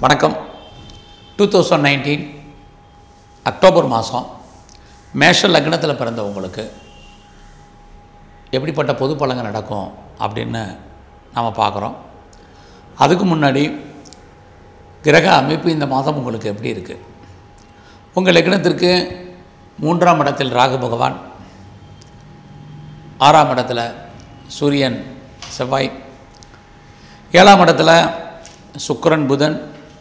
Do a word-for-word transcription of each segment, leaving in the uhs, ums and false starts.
வணக்கம். Two thousand nineteen October மாதம் மேஷ லக்னத்தில் பிறந்தவங்களுக்கு எப்படிப்பட்ட பொது பலன்கள் நடக்கும் அப்படின்னு நாம் பார்க்குறோம். அதுக்கு முன்னாடி கிரக அமைப்பு இந்த மாதம் உங்களுக்கு எப்படி இருக்குது? உங்கள் லக்னத்திற்கு மூன்றாம் இடத்தில் ராகு பகவான், ஆறாம் இடத்துல சூரியன் செவ்வாய், ஏழாம் இடத்துல சுக்கிரன் புதன்,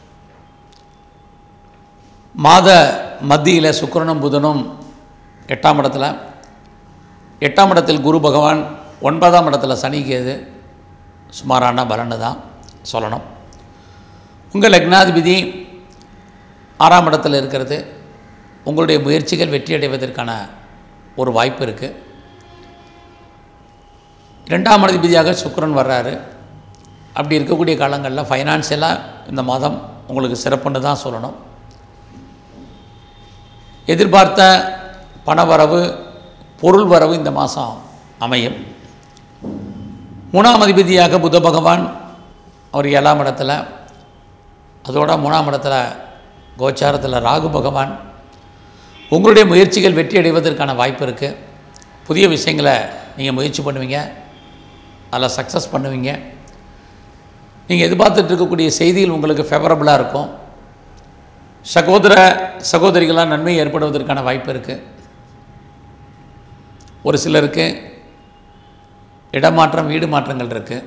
மாத மத்தியில் சுக்கிரனும் புதனும் எட்டாம் இடத்துல, எட்டாம் இடத்தில் குரு பகவான், ஒன்பதாம் இடத்துல சனி கேது. சுமாரான பலன்னு தான் சொல்லணும். உங்கள் லக்னாதிபதி ஆறாம் இடத்துல இருக்கிறது உங்களுடைய முயற்சிகள் வெற்றி அடைவதற்கான ஒரு வாய்ப்பு இருக்குது. இரண்டாம் அதிபதியாக சுக்கிரன் வர்றாரு. அப்படி இருக்கக்கூடிய காலங்களில் ஃபைனான்சியலாக இந்த மாதம் உங்களுக்கு சிறப்புன்னு தான் சொல்லணும். எதிர்பார்த்த பணவரவு, பொருள் வரவு இந்த மாதம் அமையும். மூணாம் அதிபதியாக புத பகவான், அவர் ஏழாம் இடத்துல, அதோட மூணாம் இடத்துல கோச்சாரத்தில் ராகு பகவான். உங்களுடைய முயற்சிகள் வெற்றி அடைவதற்கான வாய்ப்பு இருக்குது. புதிய விஷயங்களை நீங்கள் முயற்சி பண்ணுவீங்க, அதில் சக்ஸஸ் பண்ணுவீங்க. நீங்கள் எதிர்பார்த்துட்டு இருக்கக்கூடிய செய்திகள் உங்களுக்கு ஃபேவரபுளாக இருக்கும். சகோதர சகோதரிகளால் நன்மை ஏற்படுவதற்கான வாய்ப்பு இருக்குது. ஒரு சிலருக்கு இடமாற்றம், வீடு மாற்றங்கள் இருக்குது.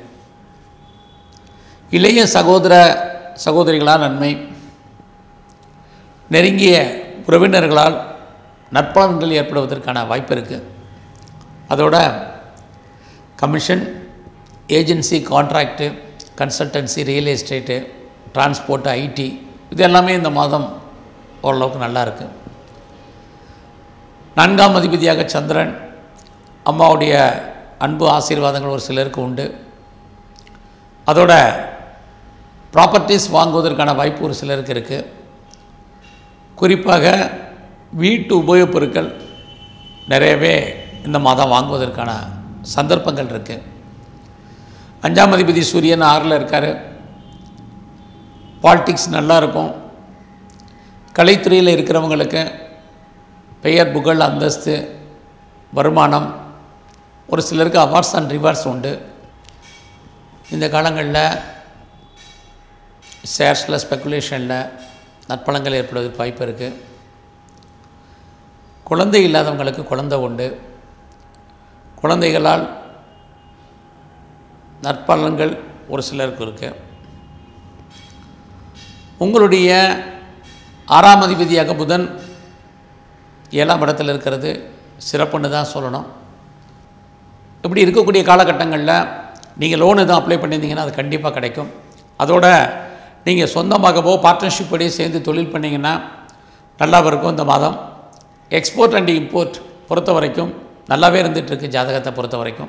இளைய சகோதர சகோதரிகளால் நன்மை, நெருங்கிய உறவினர்களால் நற்பலன்கள் ஏற்படுவதற்கான வாய்ப்பு இருக்குது. அதோட commission, agency, contract, consultancy, real estate, transport, IT, இது எல்லாமே இந்த மாதம் ஓரளவுக்கு நல்லா இருக்குது. நான்காம் அதிபதியாக சந்திரன், அம்மாவுடைய அன்பு ஆசீர்வாதங்கள் ஒரு சிலருக்கு உண்டு. அதோட ப்ராப்பர்ட்டிஸ் வாங்குவதற்கான வாய்ப்பு ஒரு சிலருக்கு இருக்குது. குறிப்பாக வீட்டு உபயோகப் பொருட்கள் நிறையவே இந்த மாதம் வாங்குவதற்கான சந்தர்ப்பங்கள் இருக்குது. அஞ்சாம் அதிபதி சூரியன் ஆறில் இருக்கார். பாலிட்டிக்ஸ் நல்லா இருக்கும். கலைத்துறையில் இருக்கிறவங்களுக்கு பெயர், புகழ், அந்தஸ்து, வருமானம், ஒரு சிலருக்கு அவார்ட்ஸ் அண்ட் ரிவார்ட்ஸ் உண்டு. இந்த காலங்களில் ஷேர்ஸில், ஸ்பெக்குலேஷனில் நற்பலன்கள் ஏற்படுவதற்கு வாய்ப்பு இருக்குது. குழந்தை இல்லாதவங்களுக்கு குழந்தை உண்டு. குழந்தைகளால் நற்பலன்கள் ஒரு சிலருக்கு இருக்குது. உங்களுடைய ஆறாம் அதிபதியாக புதன் ஏழாம் இடத்தில் இருக்கிறது சிறப்புன்னு தான் சொல்லணும். இப்படி இருக்கக்கூடிய காலகட்டங்களில் நீங்கள் லோன் எதுவும் அப்ளை பண்ணியிருந்தீங்கன்னா அது கண்டிப்பாக கிடைக்கும். அதோட நீங்கள் சொந்தமாகவோ பார்ட்னர்ஷிப் படி சேர்ந்து தொழில் பண்ணிங்கன்னா நல்லா இருக்கும். இந்த மாதம் எக்ஸ்போர்ட் அண்ட் இம்போர்ட் பொறுத்த வரைக்கும் நல்லாவே இருந்துகிட்ருக்கு ஜாதகத்தை பொறுத்த வரைக்கும்.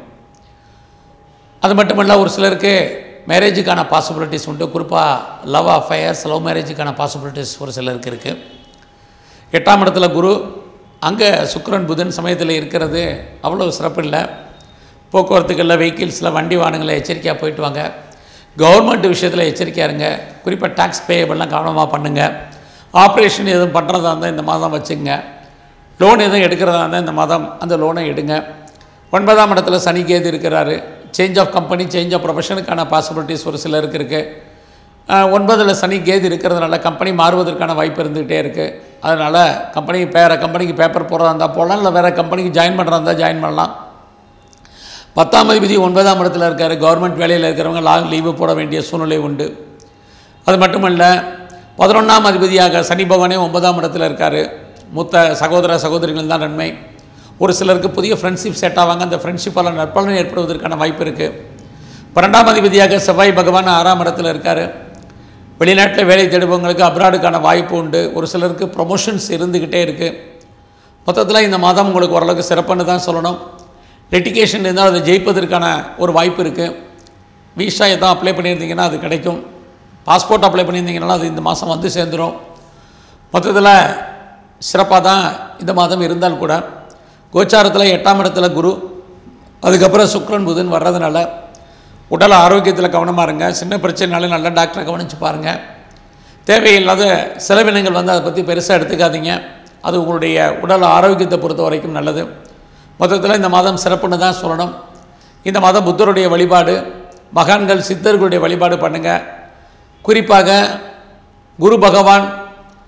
அது மட்டுமல்ல, ஒரு சிலருக்கு மேரேஜுக்கான பாசிபிலிட்டிஸ் உண்டு. குறிப்பாக லவ் அஃபேர்ஸ், லவ் மேரேஜுக்கான பாசிபிலிட்டிஸ் ஒரு சிலருக்கு இருக்குது. எட்டாம் இடத்துல குரு, அங்கே சுக்கிரன் புதன் சமயத்தில் இருக்கிறது அவ்வளோ சிறப்பு இல்லை. போக்குவரத்துகளில், வெஹிக்கிள்ஸில், வண்டி வாகனங்களில் எச்சரிக்கையாக போயிட்டு வாங்க. கவர்மெண்ட் விஷயத்தில் எச்சரிக்கையாக இருங்க. குறிப்பாக டேக்ஸ் பேயபிள்லாம் கவனமாக பண்ணுங்கள். ஆப்ரேஷன் எதுவும் பண்ணுறதா இருந்தால் இந்த மாதம் வச்சுங்க. லோன் எதுவும் எடுக்கிறதா இருந்தால் இந்த மாதம் அந்த லோனை எடுங்க. ஒன்பதாம் இடத்துல சனி கேது இருக்கிறாரு. Change of company, change of ப்ரொஃபஷனுக்கான பாசிபிலிட்டிஸ் ஒரு சிலருக்கு இருக்குது. ஒன்பதில் சனி கேது இருக்கிறதுனால கம்பெனி மாறுவதற்கான வாய்ப்பு இருந்துகிட்டே இருக்குது. அதனால் கம்பெனி வேறு கம்பெனிக்கு பேப்பர் போடுறதா இருந்தால் போடலாம், இல்லை வேறு கம்பெனிக்கு ஜாயின் பண்ணுறதா இருந்தால் ஜாயின் பண்ணலாம். பத்தாம் அதிபதி ஒன்பதாம் இடத்துல இருக்கார். கவர்மெண்ட் வேலையில் இருக்கிறவங்க லாங் லீவு போட வேண்டிய சூழ்நிலை உண்டு. அது மட்டுமல்ல, பதினொன்றாம் அதிபதியாக சனி பகவானே ஒன்பதாம் இடத்துல இருக்கார். மூத்த சகோதர சகோதரிகள் தான் நன்மை. ஒரு சிலருக்கு புதிய ஃப்ரெண்ட்ஷிப் செட் ஆவாங்க. அந்த ஃப்ரெண்ட்ஷிப்பால் நற்பலன் ஏற்படுவதற்கான வாய்ப்பு இருக்குது. பன்னெண்டாம் அதிபதியாக செவ்வாய் பகவான் ஆறாம் இடத்துல இருக்கார். வெளிநாட்டில் வேலை தேடுபவங்களுக்கு அப்ராடுக்கான வாய்ப்பு உண்டு. ஒரு சிலருக்கு ப்ரொமோஷன்ஸ் இருந்துக்கிட்டே இருக்குது. மொத்தத்தில் இந்த மாதம் உங்களுக்கு ஓரளவுக்கு சிறப்புன்னு தான் சொல்லணும். லிட்டிகேஷன் இருந்தால் அதை ஜெயிப்பதற்கான ஒரு வாய்ப்பு இருக்குது. விசா எதாவது அப்ளை பண்ணியிருந்தீங்கன்னா அது கிடைக்கும். பாஸ்போர்ட் அப்ளை பண்ணியிருந்தீங்கன்னா அது இந்த மாதம் வந்து சேர்ந்துடும். மொத்தத்தில் சிறப்பாக தான் இந்த மாதம் இருந்தால் கூட கோச்சாரத்தில் எட்டாம் இடத்துல குரு, அதுக்கப்புறம் சுக்கிரன் புதன் வர்றதுனால உடல் ஆரோக்கியத்தில் கவனமாக இருங்க. சின்ன பிரச்சனைனாலும் நல்ல டாக்டரை கவனித்து பாருங்கள். தேவையில்லாத செலவினங்கள் வந்து அதை பற்றி பெருசாக எடுத்துக்காதீங்க. அது உங்களுடைய உடல் ஆரோக்கியத்தை பொறுத்த வரைக்கும் நல்லது. மொத்தத்தில் இந்த மாதம் சிறப்புன்னு தான் சொல்லணும். இந்த மாதம் புத்தருடைய வழிபாடு, மகான்கள் சித்தர்களுடைய வழிபாடு பண்ணுங்கள். குறிப்பாக குரு பகவான்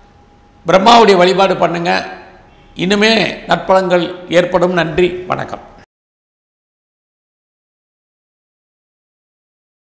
பிரம்மாவுடைய வழிபாடு பண்ணுங்கள். இன்னுமே நற்பலன்கள் ஏற்படும். நன்றி, வணக்கம்.